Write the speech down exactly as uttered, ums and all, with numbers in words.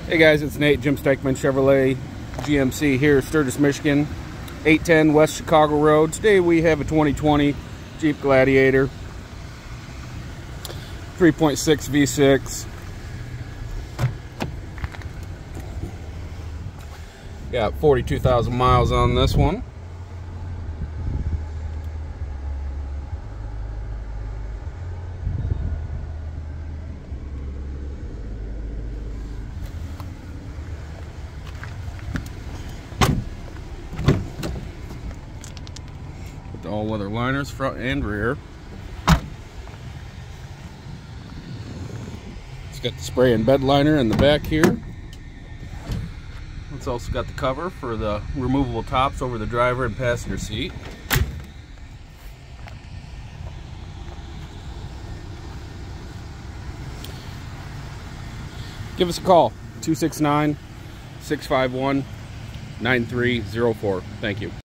Hey guys, it's Nate, Jim Steckman Chevrolet G M C here, Sturgis, Michigan, eight ten West Chicago Road. Today we have a twenty twenty Jeep Gladiator, three point six V six. Got forty-two thousand miles on this one. All-weather liners front and rear. It's got the spray and bed liner in the back here. It's also got the cover for the removable tops over the driver and passenger seat. Give us a call, two six nine, six five one, nine three zero four. Thank you.